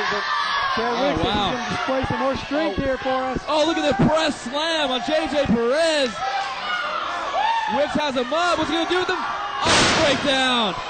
but Perez is going to display some more strength here for us. Oh, look at the press slam on J.J. Perez. Wicks has him up. What's he going to do with him? Oh, breakdown.